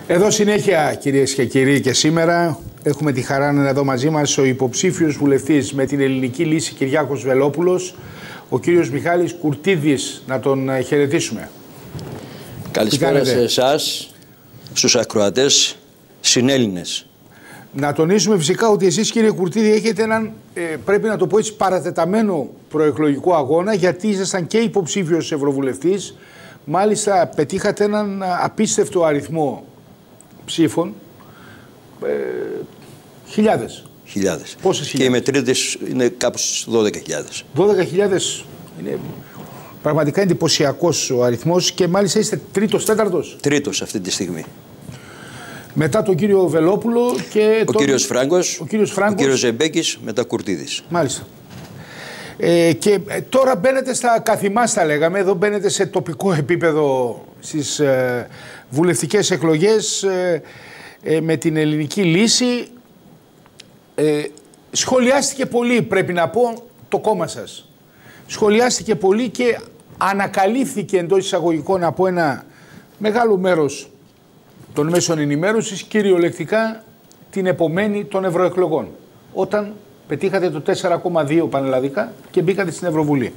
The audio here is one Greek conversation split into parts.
Εδώ συνέχεια, κυρίες και κύριοι, και σήμερα έχουμε τη χαρά να είναι εδώ μαζί μας ο υποψήφιος βουλευτής με την Ελληνική Λύση Κυριάκος Βελόπουλος, ο κύριος Μιχάλης Κουρτίδης. Να τον χαιρετήσουμε. Καλησπέρα σε εσάς, στους ακροατές συνέλληνες. Να τονίσουμε φυσικά ότι εσείς, κύριε Κουρτίδη, έχετε έναν, πρέπει να το πω έτσι, παρατεταμένο προεκλογικό αγώνα, γιατί ήσασταν και υποψήφιος ευρωβουλευτής. Μάλιστα πετύχατε έναν απίστευτο αριθμό ψήφων, χιλιάδες. Πόσες χιλιάδες? Και οι μετρήτες είναι κάπου στις 12.000. 12.000 είναι πραγματικά εντυπωσιακός ο αριθμός και μάλιστα είστε τρίτος, τέταρτος. Τρίτος αυτή τη στιγμή. Μετά τον κύριο Βελόπουλο και ο κύριος Φράγκος, ο κύριος Ζεμπέκης, μετά Κουρτίδης. Μάλιστα. Και τώρα μπαίνετε στα καθημάς, τα λέγαμε, εδώ μπαίνετε σε τοπικό επίπεδο στις βουλευτικές εκλογές με την Ελληνική Λύση. Σχολιάστηκε πολύ, πρέπει να πω, το κόμμα σας. Σχολιάστηκε πολύ και ανακαλύφθηκε εντός εισαγωγικών από ένα μεγάλο μέρος των μέσων ενημέρωσης, κυριολεκτικά την επομένη των ευρωεκλογών, όταν πετύχατε το 4,2 πανελλαδικά και μπήκατε στην Ευρωβουλή.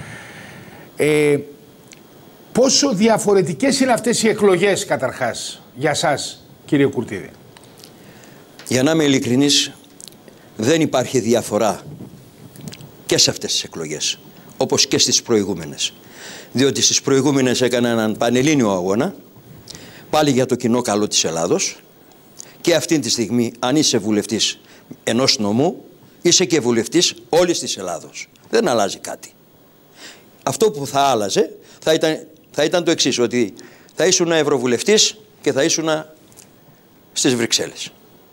Πόσο διαφορετικές είναι αυτές οι εκλογές, καταρχάς, για σας, κύριε Κουρτίδη? Για να είμαι ειλικρινής, δεν υπάρχει διαφορά και σε αυτές τις εκλογές, όπως και στις προηγούμενες. Διότι στις προηγούμενες έκανα έναν πανελλήνιο αγώνα, πάλι για το κοινό καλό της Ελλάδος, και αυτή τη στιγμή, αν είσαι βουλευτής ενός νομού, είσαι και βουλευτής όλης της Ελλάδος. Δεν αλλάζει κάτι. Αυτό που θα άλλαζε θα ήταν το εξής, ότι θα ήσουν ευρωβουλευτής και θα ήσουν στις Βρυξέλλες.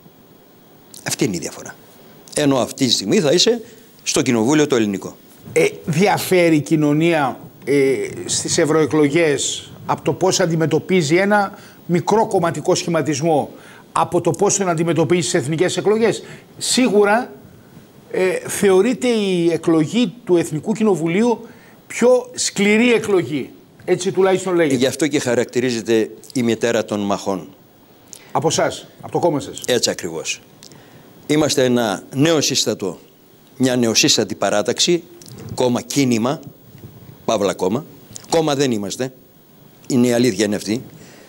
Αυτή είναι η διαφορά. Ενώ αυτή τη στιγμή θα είσαι στο κοινοβούλιο το ελληνικό. Διαφέρει η κοινωνία στις ευρωεκλογές από το πώς αντιμετωπίζει ένα μικρό κομματικό σχηματισμό από το πώς τον αντιμετωπίζει στις εθνικές εκλογές? Σίγουρα θεωρείται η εκλογή του Εθνικού Κοινοβουλίου πιο σκληρή εκλογή. Έτσι τουλάχιστον λέγεται. Γι' αυτό και χαρακτηρίζεται η μητέρα των μαχών. Από εσάς, από το κόμμα σας. Έτσι ακριβώς. Είμαστε ένα νεοσύστατο, μια νεοσύστατη παράταξη, κόμμα κίνημα, παύλα κόμμα. Κόμμα δεν είμαστε, είναι η αλήθεια είναι αυτή.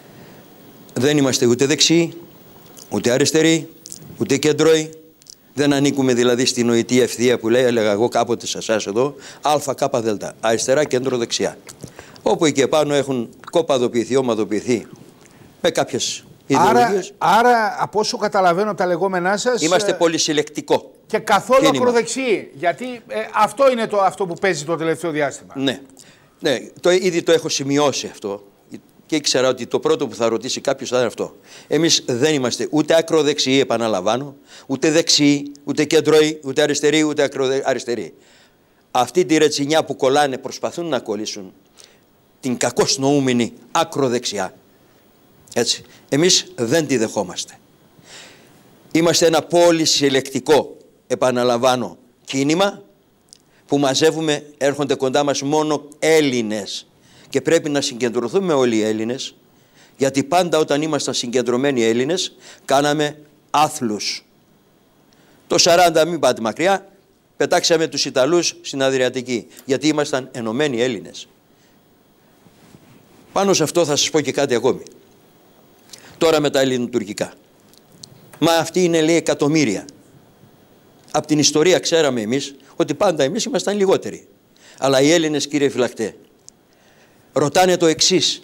Δεν είμαστε ούτε δεξιοί, ούτε αριστεροί, ούτε κεντρώοι. Δεν ανήκουμε δηλαδή στην νοητή ευθεία που έλεγα εγώ κάποτε σε εσάς εδώ, ΑΚΔ, αριστερά, κέντρο, δεξιά. Όπου εκεί επάνω έχουν κοπαδοποιηθεί, ομαδοποιηθεί με κάποιες ιδεολογίες. Άρα, από όσο καταλαβαίνω από τα λεγόμενά σας, είμαστε πολυσυλλεκτικό. Και καθόλου ακροδεξιοί. Γιατί αυτό είναι αυτό που παίζει το τελευταίο διάστημα. Ναι, ήδη το έχω σημειώσει αυτό. Και ήξερα ότι το πρώτο που θα ρωτήσει κάποιος θα είναι αυτό. Εμείς δεν είμαστε ούτε ακροδεξιοί, επαναλαμβάνω, ούτε δεξιοί, ούτε κεντρώοι, ούτε αριστεροί, ούτε αριστεροί. Αυτή τη ρετσινιά που κολλάνε, προσπαθούν να κολλήσουν την κακώς νοούμενη ακροδεξιά. Έτσι. Εμείς δεν τη δεχόμαστε. Είμαστε ένα πολυσυλλεκτικό, επαναλαμβάνω, κίνημα που μαζεύουμε, έρχονται κοντά μας μόνο Έλληνες. Και πρέπει να συγκεντρωθούμε όλοι οι Έλληνες, γιατί πάντα όταν ήμασταν συγκεντρωμένοι Έλληνες, κάναμε άθλους. Το 40, μην πάτε μακριά, πετάξαμε τους Ιταλούς στην Αδριατική, γιατί ήμασταν ενωμένοι Έλληνες. Πάνω σε αυτό θα σας πω και κάτι ακόμη. Τώρα με τα ελληνοτουρκικά. Μα αυτή είναι, λέει, εκατομμύρια. Από την ιστορία ξέραμε εμείς ότι πάντα εμείς ήμασταν λιγότεροι. Αλλά οι Έλληνες, κύριε φυλακτέ, ρωτάνε το εξής.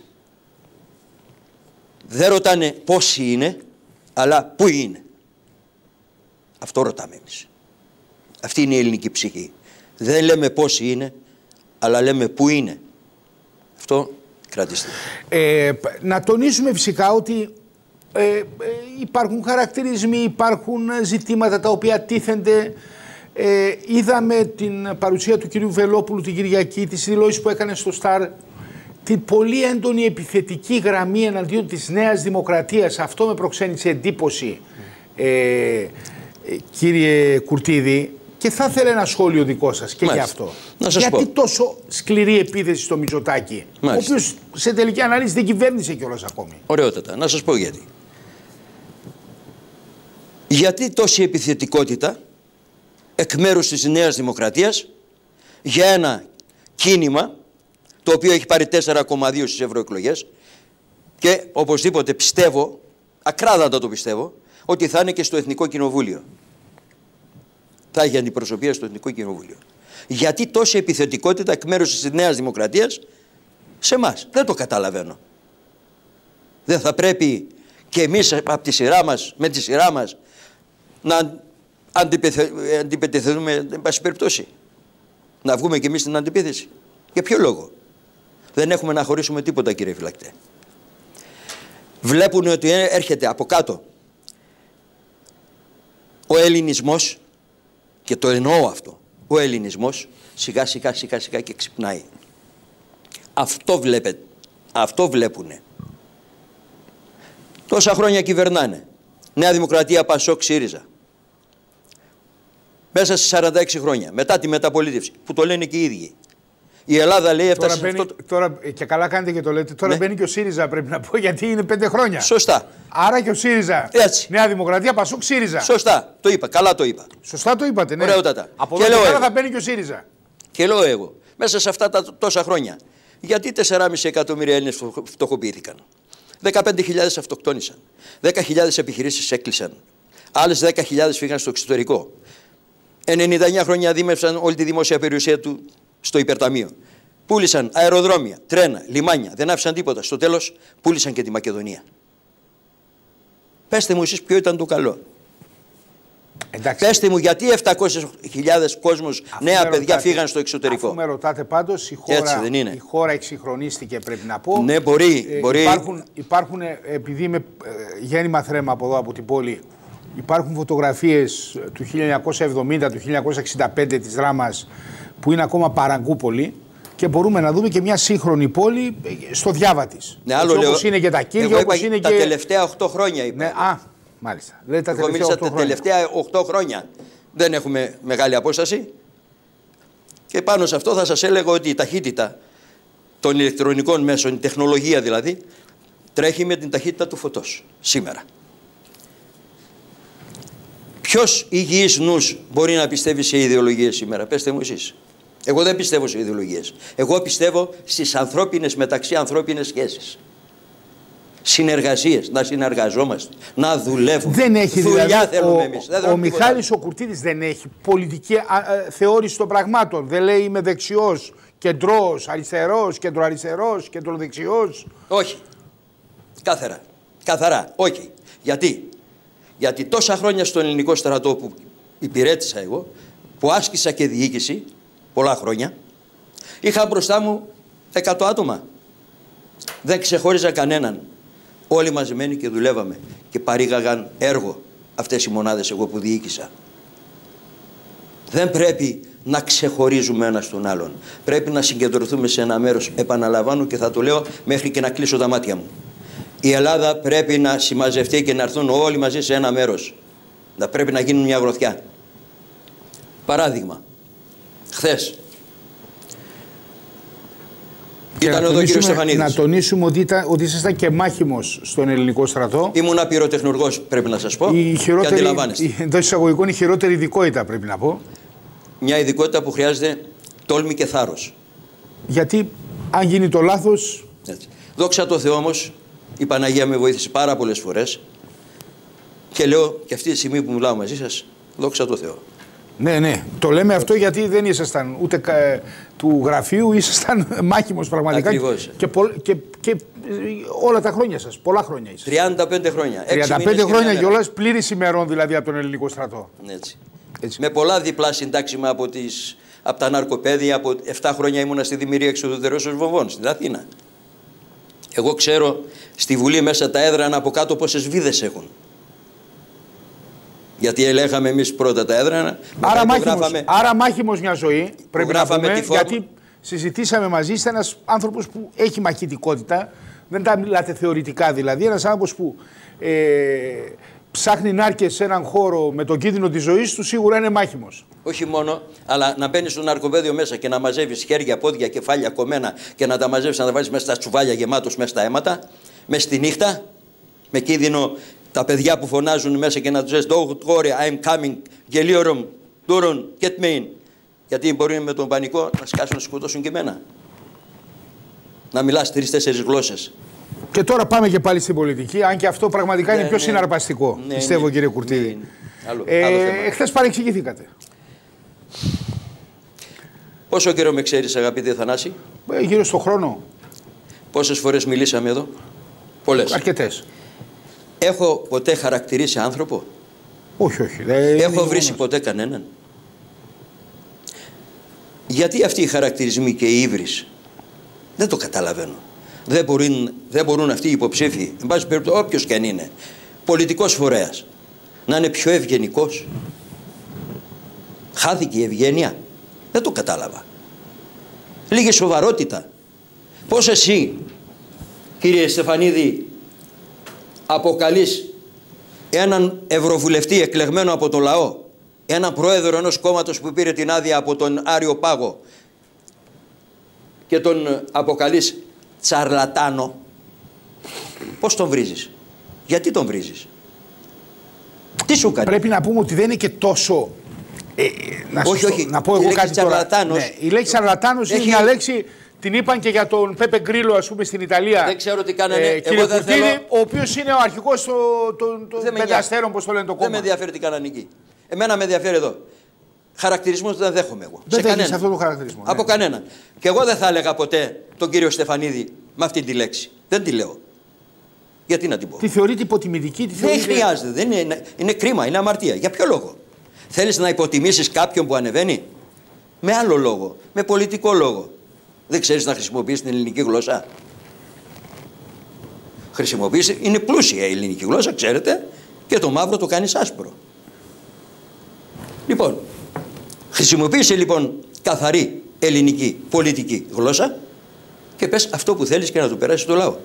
Δεν ρωτάνε πόσοι είναι, αλλά πού είναι. Αυτό ρωτάμε εμείς. Αυτή είναι η ελληνική ψυχή. Δεν λέμε πόσοι είναι, αλλά λέμε πού είναι. Αυτό κρατήστε. Να τονίσουμε φυσικά ότι υπάρχουν χαρακτηρισμοί, υπάρχουν ζητήματα τα οποία τίθενται. Είδαμε την παρουσία του κυρίου Βελόπουλου την Κυριακή, τις δηλώσεις που έκανε στο Σταρ, την πολύ έντονη επιθετική γραμμή εναντίον της Νέας Δημοκρατίας. Αυτό με προξένησε εντύπωση, κύριε Κουρτίδη, και θα ήθελα ένα σχόλιο δικό σας και γι' αυτό. Γιατί τόσο σκληρή επίθεση στο Μητσοτάκη, ο οποίος σε τελική ανάλυση δεν κυβέρνησε κιόλας ακόμη? Ωραιότατα. Να σας πω γιατί. Γιατί τόση επιθετικότητα εκ μέρους της Νέας Δημοκρατίας για ένα κίνημα το οποίο έχει πάρει 4,2 στις ευρωεκλογές και οπωσδήποτε πιστεύω, ακράδαντα το πιστεύω, ότι θα είναι και στο Εθνικό Κοινοβούλιο. Θα έχει αντιπροσωπεία στο Εθνικό Κοινοβούλιο. Γιατί τόση επιθετικότητα εκ μέρους της Νέας Δημοκρατίας σε εμάς? Δεν το καταλαβαίνω. Δεν θα πρέπει και εμείς από τη σειρά μας, με τη σειρά μας, να αντιπετεθούμε, εν πάση περιπτώσει? Να βγούμε και εμείς στην αντιπίθεση? Για ποιο λόγο? Δεν έχουμε να χωρίσουμε τίποτα, κύριε φυλακτέ. Βλέπουν ότι έρχεται από κάτω ο ελληνισμός, και το εννοώ αυτό, ο ελληνισμός σιγά σιγά και ξυπνάει. Αυτό βλέπετε, αυτό βλέπουνε. Τόσα χρόνια κυβερνάνε. Νέα Δημοκρατία, Πασόκ, ΣΥΡΙΖΑ. Μέσα σε 46 χρόνια, μετά τη μεταπολίτευση, που το λένε και οι ίδιοι. Η Ελλάδα λέει έφτασε σε αυτό. Τώρα, και καλά κάνετε και το λέτε, τώρα μπαίνει και ο ΣΥΡΙΖΑ, πρέπει να πω, γιατί είναι 5 χρόνια. Σωστά. Άρα και ο ΣΥΡΙΖΑ. Έτσι. Νέα Δημοκρατία, Πασόκ, ΣΥΡΙΖΑ. Σωστά. Το είπα. Καλά το είπα. Σωστά το είπατε, ναι. Ωραιότατα. Από εδώ και πέρα θα μπαίνει και ο ΣΥΡΙΖΑ. Και λέω εγώ, μέσα σε αυτά τα τόσα χρόνια, γιατί 4,5 εκατομμύρια Έλληνες φτωχοποιήθηκαν? 15.000 αυτοκτόνησαν. 10.000 επιχειρήσεις έκλεισαν. Άλλες 10.000 φύγαν στο εξωτερικό. 99 χρόνια δίμευσαν όλη τη δημόσια περιουσία του στο υπερταμείο. Πούλησαν αεροδρόμια, τρένα, λιμάνια, δεν άφησαν τίποτα. Στο τέλος πούλησαν και τη Μακεδονία. Πέστε μου εσείς ποιο ήταν το καλό. Εντάξει. Πέστε μου γιατί 700.000 κόσμος, νέα παιδιά φύγαν στο εξωτερικό. Αφού με ρωτάτε πάντως, η χώρα εξυγχρονίστηκε, πρέπει να πω. Ναι, μπορεί. Υπάρχουν, επειδή είμαι γέννημα θρέμα από εδώ, από την πόλη, υπάρχουν φωτογραφίες του 1970, του 1965 της Δράμας που είναι ακόμα παραγκούπολη και μπορούμε να δούμε και μια σύγχρονη πόλη στο διάβα της. Ναι, άλλο λέω. Όπως είναι και τα Κύρια, όπως είναι τα τελευταία 8 χρόνια είπα. Ναι, μάλιστα. Εγώ μίλησα τα τελευταία 8 χρόνια. Δεν έχουμε μεγάλη απόσταση. Και πάνω σε αυτό θα σας έλεγα ότι η ταχύτητα των ηλεκτρονικών μέσων, η τεχνολογία δηλαδή, τρέχει με την ταχύτητα του φωτός σήμερα. Ποιος υγιής νους μπορεί να πιστεύει σε ιδεολογίες σήμερα? Πέστε μου εσείς. Εγώ δεν πιστεύω σε ιδεολογίες. Εγώ πιστεύω στις ανθρώπινες, μεταξύ ανθρώπινες σχέσεις. Συνεργασίες, να συνεργαζόμαστε, να δουλεύουμε. Δεν έχει δουλειά δηλαδή, θέλουμε εμείς. Ο Μιχάλης ο Κουρτίδης δεν έχει πολιτική θεώρηση των πραγμάτων. Δεν λέει είμαι δεξιός, κεντρός, αριστερός, κεντροαριστερός, κεντροδεξιός. Όχι. Καθαρά. Όχι. Γιατί τόσα χρόνια στον ελληνικό στρατό που υπηρέτησα εγώ, που άσκησα και διοίκηση, πολλά χρόνια, είχα μπροστά μου 100 άτομα. Δεν ξεχώριζα κανέναν. Όλοι μαζεμένοι και δουλεύαμε και παρήγαγαν έργο αυτές οι μονάδες εγώ που διοίκησα. Δεν πρέπει να ξεχωρίζουμε ένας τον άλλον. Πρέπει να συγκεντρωθούμε σε ένα μέρος. Επαναλαμβάνω και θα το λέω μέχρι και να κλείσω τα μάτια μου. Η Ελλάδα πρέπει να συμμαζευτεί και να έρθουν όλοι μαζί σε ένα μέρος. Πρέπει να γίνουν μια γροθιά. Παράδειγμα, χθες ήταν εδώ ο κύριος Στεφανίδης. Να τονίσουμε ότι ήσασταν και μάχημος στον ελληνικό στρατό. Ήμουνα πυροτεχνουργός, πρέπει να σας πω. Και αντιλαμβάνεστε. Εντός εισαγωγικών η χειρότερη ειδικότητα, πρέπει να πω. Μια ειδικότητα που χρειάζεται τόλμη και θάρρος. Γιατί αν γίνει το λάθος. Έτσι. Δόξα τω Θεώ όμως, η Παναγία με βοήθησε πάρα πολλές φορές. Και λέω και αυτή τη στιγμή που μιλάω μαζί σας, δόξα τω Θεώ. Ναι. Το λέμε αυτό γιατί δεν ήσασταν ούτε του γραφείου, ήσασταν μάχημος πραγματικά. Ακριβώς. Και όλα τα χρόνια σας, πολλά χρόνια ήσασταν. 35 χρόνια. 35 χρόνια κιόλας, πλήρης ημερών δηλαδή από τον ελληνικό στρατό. Έτσι. Με πολλά διπλά συντάξιμα από τα ναρκοπαίδια, από 7 χρόνια ήμουνα στη Δημιουργία Εξουδετερώσεως Βομβών, στην Αθήνα. Εγώ ξέρω στη Βουλή μέσα τα έδρανα από κάτω πόσες βίδες έχουν. Γιατί ελέγχαμε εμείς πρώτα τα έδρανα. Άρα μάχημος μια ζωή, πρέπει να πούμε, τη γιατί συζητήσαμε μαζί, είστε ένας άνθρωπος που έχει μαχητικότητα, δεν τα μιλάτε θεωρητικά δηλαδή, ένας άνθρωπος που ψάχνει να έρχεται σε έναν χώρο με τον κίνδυνο της ζωής του, σίγουρα είναι μάχημος. Όχι μόνο, αλλά να μπαίνεις στο ναρκοπαίδιο μέσα και να μαζεύεις χέρια, πόδια, κεφάλια κομμένα και να τα μαζεύεις, να τα βάλεις μέσα στα τσουβάλια γεμάτος μέσα στα αίματα, μέσα στη νύχτα, με κίνδυνο τα παιδιά που φωνάζουν μέσα και να τους λες «Don't worry, I'm coming, γελίωρομ, ντούρον, get me in». Γιατί μπορεί με τον πανικό να σκάσουν να σκοτώσουν και εμένα. Να μιλάς 3-4 γλώσσες. Και τώρα πάμε και πάλι στην πολιτική, αν και αυτό πραγματικά είναι πιο συναρπαστικό, πιστεύω, κύριε Κουρτίδη. Εχθές παρεξηγηθήκατε. Πόσο καιρό με ξέρεις, αγαπητέ Θανάση? Γύρω στο χρόνο. Πόσες φορές μιλήσαμε εδώ? Πολλές. Αρκετές. Έχω ποτέ χαρακτηρίσει άνθρωπο? Όχι, όχι. Έχω βρήσει ποτέ κανέναν? Γιατί αυτοί οι χαρακτηρισμοί και οι ύβρις? Δεν το καταλαβαίνω. Δεν μπορούν αυτοί οι υποψήφοι, εν πάση περιπτώσει, όποιος και αν είναι, πολιτικός φορέας, να είναι πιο ευγενικός? Χάθηκε η ευγένεια? Δεν το κατάλαβα. Λίγη σοβαρότητα. Πώς εσύ, κύριε Στεφανίδη, αποκαλείς έναν ευρωβουλευτή εκλεγμένο από το λαό, έναν πρόεδρο ενός κόμματος που πήρε την άδεια από τον Άριο Πάγο, και τον αποκαλείς τσαρλατάνο? Πώς τον βρίζεις? Γιατί τον βρίζεις? Τι σου κάνει? Πρέπει να πούμε ότι δεν είναι και τόσο... όχι. Να πω εγώ κάτι τώρα. Ναι, η λέξη τσαρλατάνος είναι μια λέξη, την είπαν και για τον Πέπε Γκρίλο, ας πούμε, στην Ιταλία. Δεν ξέρω τι κάνανε. Κύριε Κουρτίδη, ο οποίος είναι ο αρχηγός των πενταστέρων, πώς το λένε το κόμμα. Δεν με ενδιαφέρει τι κάνανε εκεί. Εμένα με ενδιαφέρει εδώ. Χαρακτηρισμούς δεν δέχομαι εγώ. Δεν δέχεσαι αυτό το χαρακτηρισμό. Από κανέναν. Και εγώ δεν θα έλεγα ποτέ τον κύριο Στεφανίδη με αυτή τη λέξη. Δεν τη λέω. Γιατί να την πω? Τη θεωρείτε υποτιμητική? Δεν χρειάζεται. Είναι κρίμα, είναι αμαρτία. Για ποιο λόγο? Θέλεις να υποτιμήσεις κάποιον που ανεβαίνει? Με άλλο λόγο. Με πολιτικό λόγο. Δεν ξέρεις να χρησιμοποιήσεις την ελληνική γλώσσα? Χρησιμοποιήσει. Είναι πλούσια η ελληνική γλώσσα, ξέρετε, και το μαύρο το κάνεις άσπρο. Λοιπόν, χρησιμοποίησε λοιπόν καθαρή ελληνική πολιτική γλώσσα και πες αυτό που θέλεις και να το περάσεις στο λαό.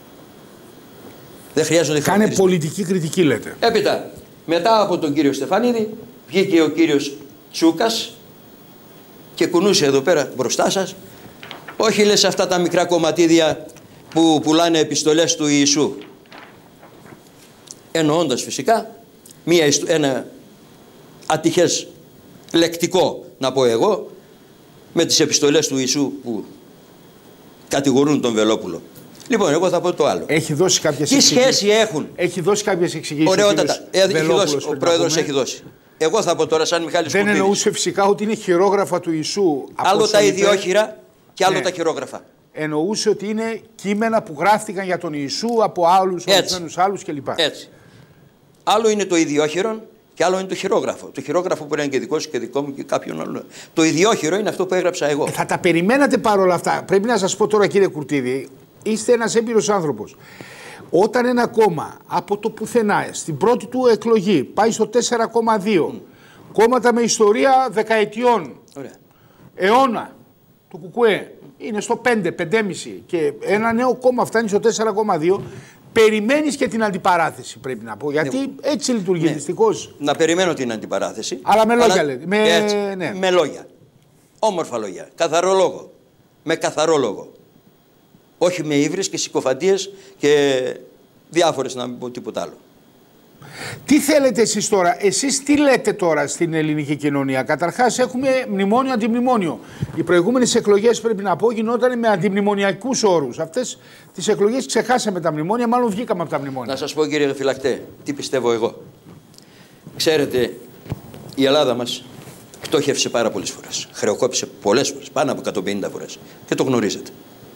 Δεν χρειάζονται Κάνε πολιτική κριτική, λέτε. Έπειτα, μετά από τον κύριο Στεφανίδη, βγήκε ο κύριος Τσούκας και κουνούσε εδώ πέρα μπροστά σας. Όχι, λες, αυτά τα μικρά κομματίδια που πουλάνε επιστολές του Ιησού. Εννοώντας φυσικά ένα ατυχές λεκτικό, να πω εγώ, με τις επιστολές του Ιησού που κατηγορούν τον Βελόπουλο. Λοιπόν, εγώ θα πω το άλλο. Έχει δώσει κάποιες εξηγήσεις. Τι σχέση έχουν? Έχει δώσει κάποιες εξηγήσεις. Ωραιότατα. Ο πρόεδρος έχει δώσει. Εγώ θα πω τώρα σαν Μιχάλης Κουρτίδης. Δεν εννοούσε φυσικά ότι είναι χειρόγραφα του Ιησού. Άλλο τα ιδιόχειρα και άλλο τα χειρόγραφα. Εννοούσε ότι είναι κείμενα που γράφτηκαν για τον Ιησού από άλλους, ορισμένους άλλους κλπ. Έτσι. Άλλο είναι το ιδιόχειρο και άλλο είναι το χειρόγραφο. Το χειρόγραφο μπορεί να είναι και δικό σου και δικό μου και κάποιον άλλον. Το ιδιόχειρο είναι αυτό που έγραψα εγώ. Θα τα περιμένατε παρόλα αυτά. Πρέπει να σας πω τώρα, κύριε Κουρτίδη, είστε ένας έμπειρος άνθρωπος. Όταν ένα κόμμα από το πουθενά στην πρώτη του εκλογή πάει στο 4,2, κόμματα με ιστορία δεκαετιών, αιώνα, το ΚΚΕ είναι στο 5, 5,5 και ένα νέο κόμμα φτάνει στο 4,2, περιμένεις και την αντιπαράθεση, πρέπει να πω, γιατί έτσι λειτουργεί δυστυχώς. Να περιμένω την αντιπαράθεση. Αλλά με λόγια λέτε. Με λόγια. Όμορφα λόγια. Καθαρό λόγο. Με καθαρό λόγο. Όχι με ύβρις και συκοφαντίες και διάφορες, να μην πω τίποτα άλλο. Τι θέλετε εσείς τώρα? Εσείς τι λέτε τώρα στην ελληνική κοινωνία? Καταρχάς έχουμε μνημόνιο, αντιμνημόνιο. Οι προηγούμενες εκλογές, πρέπει να πω, γινόταν με αντιμνημονιακούς όρους. Αυτές τις εκλογές ξεχάσαμε τα μνημόνια, μάλλον βγήκαμε από τα μνημόνια. Να σας πω, κύριε Φυλακτέ, τι πιστεύω εγώ. Ξέρετε, η Ελλάδα μας πτώχευσε πάρα πολλές φορές. Χρεοκόπησε πολλές φορές, πάνω από 150 φορές. Και το γνωρίζετε.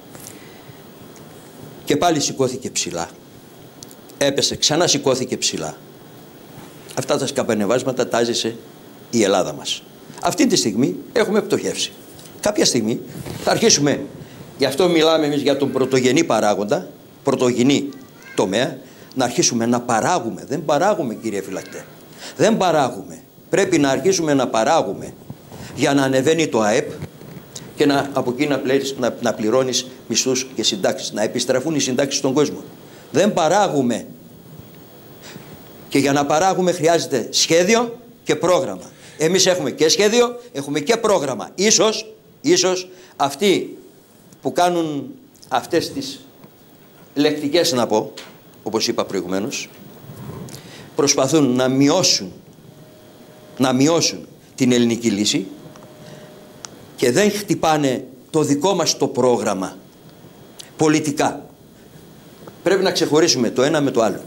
Και πάλι σηκώθηκε ψηλά. Έπεσε, ξανά σηκώθηκε ψηλά. Αυτά τα σκαπανεβάσματα τα ζήσε η Ελλάδα μας. Αυτή τη στιγμή έχουμε πτωχεύσει. Κάποια στιγμή θα αρχίσουμε, γι' αυτό μιλάμε εμείς για τον πρωτογενή παράγοντα, πρωτογενή τομέα, να αρχίσουμε να παράγουμε. Δεν παράγουμε, κύριε Φυλακτέ. Δεν παράγουμε. Πρέπει να αρχίσουμε να παράγουμε για να ανεβαίνει το ΑΕΠ και από εκεί να πληρώνεις μισθούς και συντάξεις, να επιστραφούν οι συντάξεις στον κόσμο. Δεν παράγουμε. Και για να παράγουμε χρειάζεται σχέδιο και πρόγραμμα. Εμείς έχουμε και σχέδιο, έχουμε και πρόγραμμα. Ίσως αυτοί που κάνουν αυτές τις λεκτικές, να πω, όπως είπα προηγουμένως, προσπαθούν να μειώσουν την ελληνική λύση και δεν χτυπάνε το δικό μας το πρόγραμμα πολιτικά. Πρέπει να ξεχωρίσουμε το ένα με το άλλο.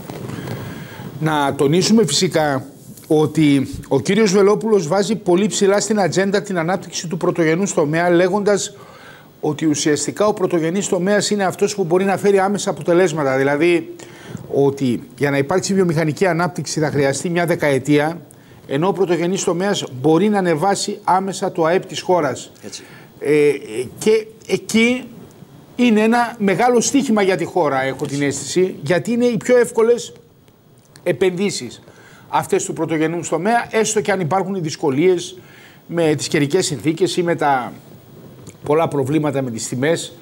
Να τονίσουμε φυσικά ότι ο κύριος Βελόπουλος βάζει πολύ ψηλά στην ατζέντα την ανάπτυξη του πρωτογενούς τομέα, λέγοντας ότι ουσιαστικά ο πρωτογενής τομέας είναι αυτός που μπορεί να φέρει άμεσα αποτελέσματα. Δηλαδή ότι για να υπάρξει βιομηχανική ανάπτυξη θα χρειαστεί μια δεκαετία, ενώ ο πρωτογενής τομέας μπορεί να ανεβάσει άμεσα το ΑΕΠ της χώρας. Και εκεί είναι ένα μεγάλο στοίχημα για τη χώρα, έχω την αίσθηση, γιατί είναι οι πιο εύκολες επενδύσεις αυτές του πρωτογενούς τομέα, έστω και αν υπάρχουν οι δυσκολίες με τις καιρικές συνθήκες ή με τα πολλά προβλήματα με τις τιμές.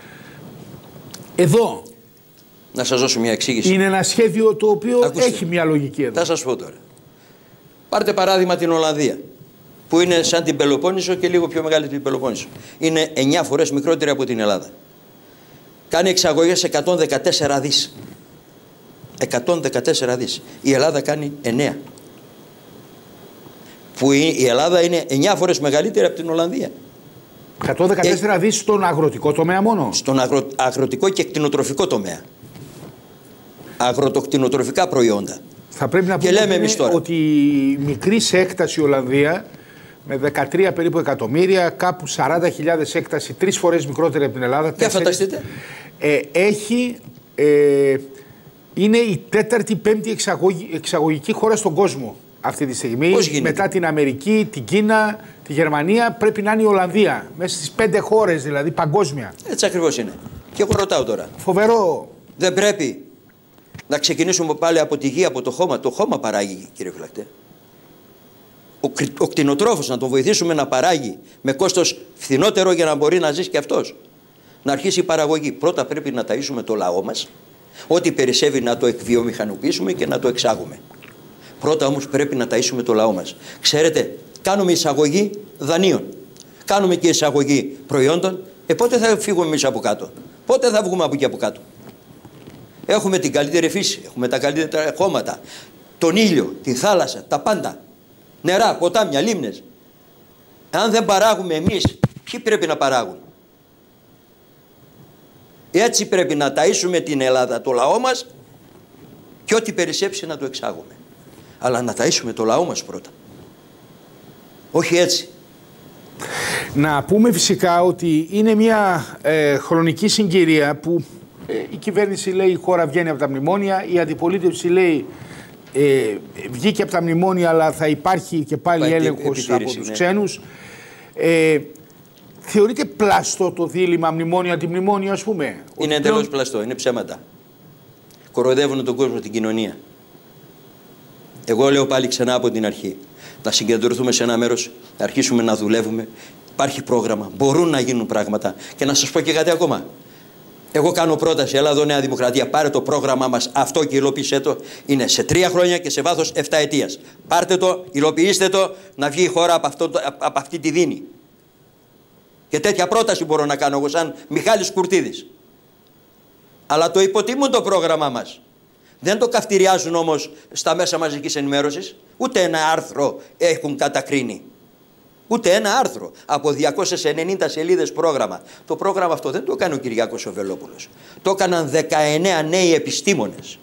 Εδώ να σας δώσω μια εξήγηση. Είναι ένα σχέδιο το οποίο έχει μια λογική εδώ. Θα σας πω τώρα. Πάρτε παράδειγμα την Ολλανδία, που είναι σαν την Πελοπόννησο και λίγο πιο μεγάλη την Πελοπόννησο. Είναι 9 φορές μικρότερη από την Ελλάδα. Κάνει εξαγωγές 114 δις. 114 δις. Η Ελλάδα κάνει 9. Που η Ελλάδα είναι 9 φορές μεγαλύτερη από την Ολλανδία. 114 δις στον αγροτικό τομέα μόνο. Στον αγροτικό και κτηνοτροφικό τομέα. Αγροτοκτηνοτροφικά προϊόντα. Θα πρέπει να πούμε ότι η μικρή σε έκταση Ολλανδία, με 13 περίπου εκατομμύρια, κάπου 40.000 έκταση, 3 φορές μικρότερη από την Ελλάδα. Για φανταστείτε. Είναι η 4η-5η εξαγωγική χώρα στον κόσμο αυτή τη στιγμή. Μετά την Αμερική, την Κίνα, τη Γερμανία, πρέπει να είναι η Ολλανδία. Μέσα στις 5 χώρες δηλαδή παγκόσμια. Έτσι ακριβώς είναι. Και εγώ ρωτάω τώρα. Φοβερό. Δεν πρέπει να ξεκινήσουμε πάλι από τη γη, από το χώμα. Το χώμα παράγει, κύριε Φυλακτέ. Ο κτηνοτρόφος να τον βοηθήσουμε να παράγει με κόστος φθηνότερο για να μπορεί να ζήσει και αυτός. Να αρχίσει η παραγωγή. Πρώτα πρέπει να ταΐσουμε το λαό μας. Ό,τι περισσεύει να το εκβιομηχανοποιήσουμε και να το εξάγουμε. Πρώτα όμως πρέπει να ταΐσουμε το λαό μας. Ξέρετε, κάνουμε εισαγωγή δανείων. Κάνουμε και εισαγωγή προϊόντων. Πότε θα φύγουμε εμείς από κάτω? Πότε θα βγούμε από εκεί από κάτω? Έχουμε την καλύτερη φύση, έχουμε τα καλύτερα χώματα, τον ήλιο, τη θάλασσα, τα πάντα. Νερά, ποτάμια, λίμνες. Αν δεν παράγουμε εμείς, ποιοι πρέπει να παράγουν? Έτσι πρέπει να ταΐσουμε την Ελλάδα, το λαό μας, και ό,τι περισσέψει να το εξάγουμε. Αλλά να ταΐσουμε το λαό μας πρώτα. Όχι έτσι. Να πούμε φυσικά ότι είναι μια χρονική συγκυρία που η κυβέρνηση λέει η χώρα βγαίνει από τα μνημόνια, η αντιπολίτευση λέει βγήκε από τα μνημόνια αλλά θα υπάρχει και πάλι έλεγχος από τους ξένους. Θεωρείται πλαστό το δίλημμα μνημόνιο-αντιμνημόνιο, ας πούμε? Είναι εντελώς πλαστό, είναι ψέματα. Κοροϊδεύουν τον κόσμο, την κοινωνία. Εγώ λέω πάλι ξανά από την αρχή. Να συγκεντρωθούμε σε ένα μέρος, να αρχίσουμε να δουλεύουμε. Υπάρχει πρόγραμμα, μπορούν να γίνουν πράγματα. Και να σας πω και κάτι ακόμα. Εγώ κάνω πρόταση, έλα εδώ Νέα Δημοκρατία, πάρε το πρόγραμμά μας αυτό και υλοποιήστε το. Είναι σε 3 χρόνια και σε βάθος 7 ετίας. Πάρτε το, υλοποιήστε το, να βγει η χώρα από αυτή τη δίνη. Και τέτοια πρόταση μπορώ να κάνω εγώ σαν Μιχάλης Κουρτίδης. Αλλά το υποτιμούν το πρόγραμμά μας. Δεν το καυτηριάζουν όμως στα μέσα μαζικής ενημέρωσης. Ούτε ένα άρθρο έχουν κατακρίνει. Ούτε ένα άρθρο από 290 σελίδες πρόγραμμα. Το πρόγραμμα αυτό δεν το έκανε ο Κυριάκος ο Βελόπουλος. Το έκαναν 19 νέοι επιστήμονες.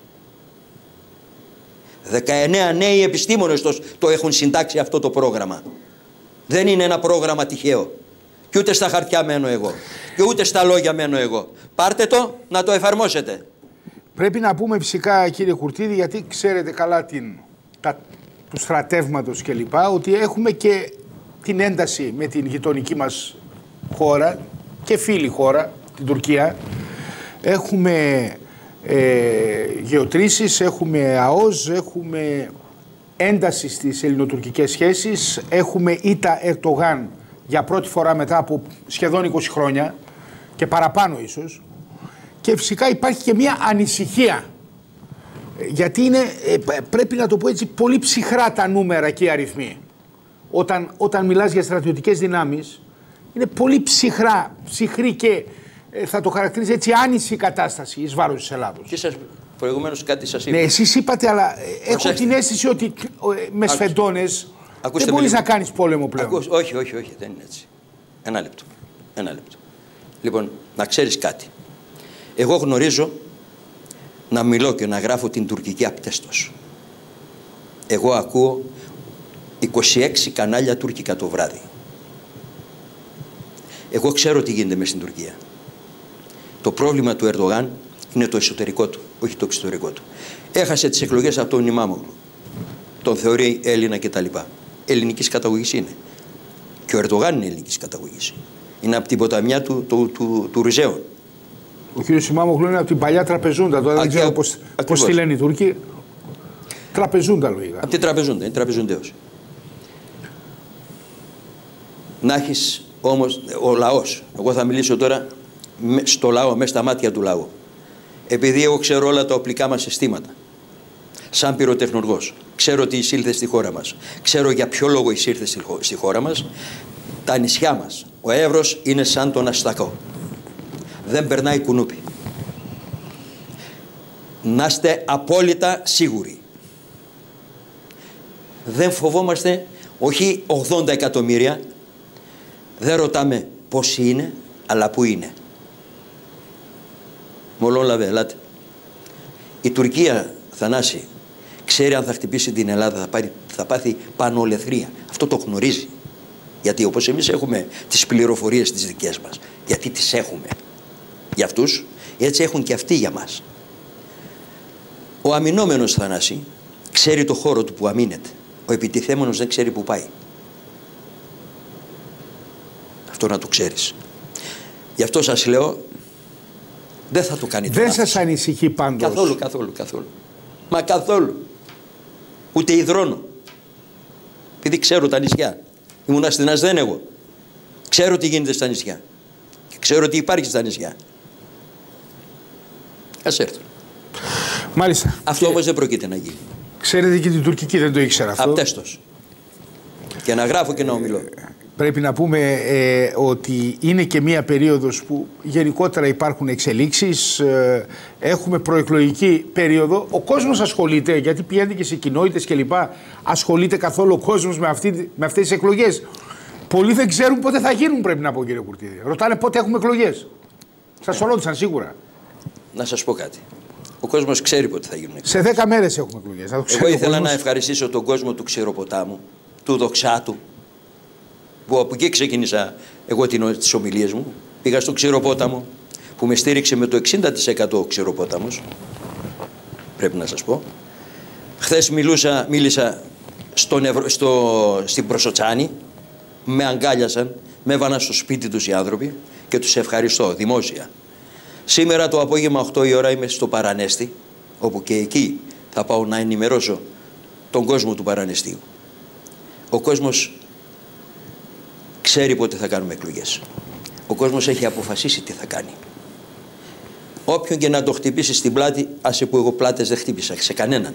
19 νέοι επιστήμονες το έχουν συντάξει αυτό το πρόγραμμα. Δεν είναι ένα πρόγραμμα τυχαίο. Και ούτε στα χαρτιά μένω εγώ. Και ούτε στα λόγια μένω εγώ. Πάρτε το να το εφαρμόσετε. Πρέπει να πούμε φυσικά, κύριε Κουρτίδη, γιατί ξέρετε καλά του στρατεύματος κλπ, ότι έχουμε και την ένταση με την γειτονική μας χώρα και φίλη χώρα, την Τουρκία. Έχουμε γεωτρήσεις, έχουμε ΑΟΣ, έχουμε ένταση στις ελληνοτουρκικές σχέσεις, έχουμε ήττα Ερντογάν για πρώτη φορά μετά από σχεδόν 20 χρόνια και παραπάνω ίσως. Και φυσικά υπάρχει και μια ανησυχία, γιατί είναι, πρέπει να το πω έτσι, πολύ ψυχρά τα νούμερα και οι αριθμοί. Όταν μιλάς για στρατιωτικές δυνάμεις, είναι πολύ ψυχρή και θα το χαρακτηρίζει έτσι άνηση κατάσταση εις βάρος της Ελλάδος. Προηγουμένως κάτι σας είπα. Ναι, εσείς είπατε, αλλά έχω την αίσθηση ότι με σφεντώνες δεν μπορείς να κάνεις πόλεμο πλέον. Όχι, δεν είναι έτσι. Ένα λεπτό. Λοιπόν, να ξέρεις κάτι. Εγώ γνωρίζω να μιλώ και να γράφω την τουρκική απτέστος. Εγώ ακούω 26 κανάλια τουρκικά το βράδυ. Εγώ ξέρω τι γίνεται μες στην Τουρκία. Το πρόβλημα του Ερντογάν είναι το εσωτερικό του, όχι το εξωτερικό του. Έχασε τις εκλογές από τον Ιμάμογλου. Τον θεωρεί Έλληνα κτλ. Ελληνικής καταγωγής είναι. Και ο Ερντογάν είναι ελληνικής καταγωγής. Είναι από την ποταμιά του Ριζέων. Ο κ. Ιμάμογλου είναι από την παλιά τραπεζούντα. Τώρα δεν ξέρω πώς τη λένε οι Τούρκοι. Τραπεζούντα λογικά. Από την τραπεζούντα, είναι τραπεζούνταιος. Να έχεις όμως ο λαός. Εγώ θα μιλήσω τώρα στο λαό, μέσα στα μάτια του λαού. Επειδή εγώ ξέρω όλα τα οπλικά μας συστήματα. Σαν πυροτεχνουργός. Ξέρω τι εισήλθε στη χώρα μας. Ξέρω για ποιο λόγο εισήλθε στη χώρα μας. Τα νησιά μας. Ο Εύρος είναι σαν τον Αστακό. Δεν περνάει κουνούπι. Να είστε απόλυτα σίγουροι. Δεν φοβόμαστε, όχι 80 εκατομμύρια. Δεν ρωτάμε πόσοι είναι, αλλά πού είναι. Μολόλαβε, ελάτε. Η Τουρκία, Θανάση, ξέρει αν θα χτυπήσει την Ελλάδα, θα πάθει πανολεθρία. Αυτό το γνωρίζει. Γιατί όπως εμείς έχουμε τις πληροφορίες τις δικές μας, γιατί τις έχουμε για αυτούς, έτσι έχουν και αυτοί για μας. Ο αμυνόμενος, Θανάση, ξέρει το χώρο του που αμήνεται. Ο επιτιθέμενος δεν ξέρει που πάει. Αυτό να το ξέρεις. Γι' αυτό σας λέω, δεν θα το κάνει τώρα. Δεν σας ανησυχεί πάντως? Καθόλου. Μα καθόλου. Ούτε υδρώνω. Επειδή ξέρω τα νησιά. Ήμουν στην Ασδέν εγώ. Ξέρω τι γίνεται στα νησιά. Και ξέρω τι υπάρχει στα νησιά. Ας έρθουν. Μάλιστα. Αυτό όμως δεν πρόκειται να γίνει. Ξέρετε και την τουρκική, δεν το ήξερα αυτό. Απτέστος. Και να γράφω και να ομιλώ. Πρέπει να πούμε ότι είναι και μία περίοδος που γενικότερα υπάρχουν εξελίξεις, έχουμε προεκλογική περίοδο, ο κόσμος ασχολείται, γιατί πηγαίνει και σε κοινότητες κλπ. Ασχολείται καθόλου ο κόσμος με αυτές τις εκλογές. Πολλοί δεν ξέρουν πότε θα γίνουν, πρέπει να πω, κύριε Κουρτίδη. Ρωτάνε πότε έχουμε εκλογές. Σας το ρώτησαν σίγουρα. Να σας πω κάτι. Ο κόσμος ξέρει πότε θα γίνουν εκλογές. Σε 10 μέρες έχουμε εκλογές. Εγώ ήθελα να ευχαριστήσω τον κόσμο του Ξηροποτάμου, του Δοξάτου, που από εκεί ξεκίνησα εγώ τις ομιλίες μου. Πήγα στο Ξηροπόταμο, που με στήριξε με το 60% ο Ξηροπόταμος, πρέπει να σας πω. Χθες μίλησα στην Προσοτσάνη, με αγκάλιασαν, με έβαναν στο σπίτι τους οι άνθρωποι και τους ευχαριστώ δημόσια. Σήμερα το απόγευμα 8 η ώρα είμαι στο Παρανέστη, όπου και εκεί θα πάω να ενημερώσω τον κόσμο του Παρανεστίου. Ο κόσμος ξέρει πότε θα κάνουμε εκλογές. Ο κόσμος έχει αποφασίσει τι θα κάνει. Όποιον και να το χτυπήσει στην πλάτη, άσε που εγώ πλάτες δεν χτύπησα σε κανέναν.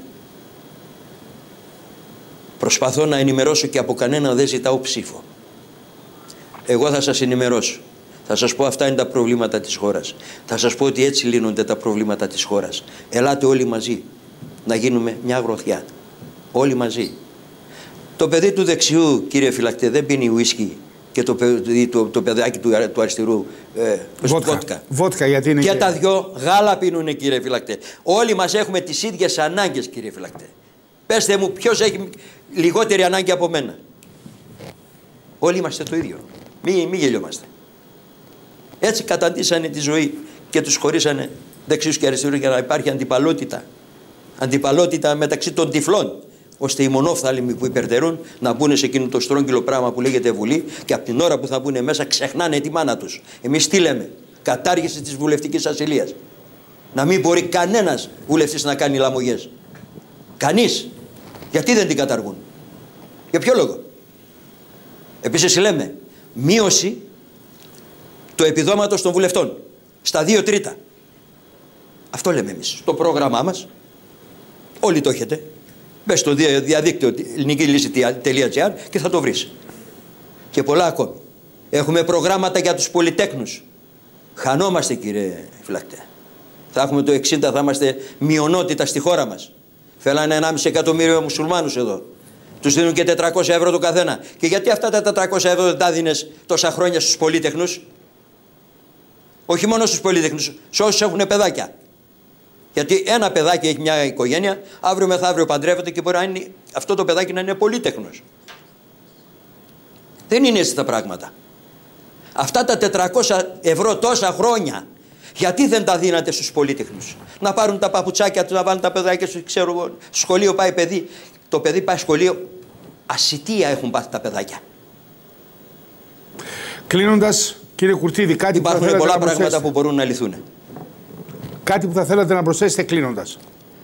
Προσπαθώ να ενημερώσω και από κανέναν δεν ζητάω ψήφο. Εγώ θα σας ενημερώσω. Θα σας πω αυτά είναι τα προβλήματα της χώρας. Θα σας πω ότι έτσι λύνονται τα προβλήματα της χώρας. Ελάτε όλοι μαζί να γίνουμε μια γροθιά. Όλοι μαζί. Το παιδί του δεξιού, κύριε φυλακτέ, δεν πίνει ουίσκι και το παιδάκι του αριστερού βότκα, γιατί είναι και τα δυο γάλα πίνουνε, κύριε φυλακτέ. Όλοι μας έχουμε τις ίδιες ανάγκες, κύριε φυλακτέ. Πέστε μου ποιος έχει λιγότερη ανάγκη από μένα. Όλοι είμαστε το ίδιο. Μη γελιόμαστε. Έτσι καταντήσανε τη ζωή και τους χωρίσανε δεξιούς και αριστερούς για να υπάρχει αντιπαλότητα. Αντιπαλότητα μεταξύ των τυφλών, ώστε οι μονόφθαλμοι που υπερτερούν να μπουν σε εκείνο το στρόγγυλο πράγμα που λέγεται Βουλή και από την ώρα που θα μπουν μέσα ξεχνάνε τη μάνα τους. Εμείς τι λέμε? Κατάργηση της βουλευτικής ασυλίας. Να μην μπορεί κανένας βουλευτής να κάνει λαμογές. Κανείς. Γιατί δεν την καταργούν? Για ποιο λόγο? Επίσης λέμε μείωση του επιδόματος των βουλευτών στα 2/3. Αυτό λέμε εμείς στο πρόγραμμά μας. Όλοι το έχετε. Μπες στο διαδίκτυο ελληνικήλυση.gr και θα το βρεις. Και πολλά ακόμη. Έχουμε προγράμματα για τους πολυτέχνους. Χανόμαστε, κύριε φυλακτέ. Θα έχουμε το 60, θα είμαστε μειονότητα στη χώρα μας. Φέλανε 1,5 εκατομμύριο μουσουλμάνους εδώ. Τους δίνουν και 400 ευρώ το καθένα. Και γιατί αυτά τα 400 ευρώ δεν τα δίνεις τόσα χρόνια στους πολύτεχνους? Όχι μόνο στους πολύτεχνους, σε όσους έχουν παιδάκια. Γιατί ένα παιδάκι έχει μια οικογένεια, αύριο μεθαύριο παντρεύεται και μπορεί να είναι, αυτό το παιδάκι να είναι πολύτεχνος. Δεν είναι έτσι τα πράγματα. Αυτά τα 400 ευρώ τόσα χρόνια, γιατί δεν τα δίνατε στους πολύτεχνους? Να πάρουν τα παπουτσάκια τους, να βάλουν τα παιδάκια στους, ξέρω εγώ, στο σχολείο πάει παιδί. Το παιδί πάει σχολείο, ασιτία έχουν πάθει τα παιδάκια. Κλείνοντας, κύριε Κουρτίδη, κάτι που θα θέλατε πολλά να πράγματα προσθέσετε? που μπορούν να λυθούν. Κάτι που θα θέλατε να προσθέσετε κλείνοντας?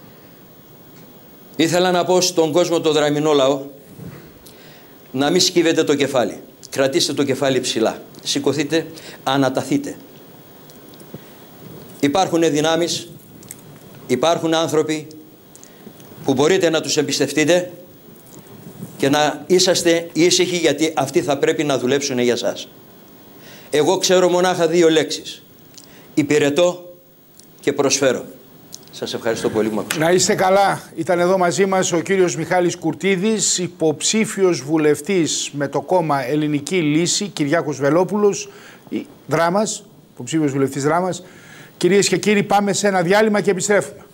Ήθελα να πω στον κόσμο, το δραμηνό λαό, να μην σκύβετε το κεφάλι. Κρατήστε το κεφάλι ψηλά. Σηκωθείτε, αναταθείτε. Υπάρχουν δυνάμεις, υπάρχουν άνθρωποι που μπορείτε να τους εμπιστευτείτε και να είσαστε ήσυχοι, γιατί αυτοί θα πρέπει να δουλέψουν για σας. Εγώ ξέρω μονάχα 2 λέξεις. Υπηρετώ και προσφέρω. Σας ευχαριστώ πολύ που με ακούσατε. Να είστε καλά. Ήταν εδώ μαζί μας ο κύριος Μιχάλης Κουρτίδης, υποψήφιος βουλευτής με το κόμμα Ελληνική Λύση, Κυριάκος Βελόπουλος, Δράμας, υποψήφιος βουλευτής Δράμας. Κυρίες και κύριοι, πάμε σε ένα διάλειμμα και επιστρέφουμε.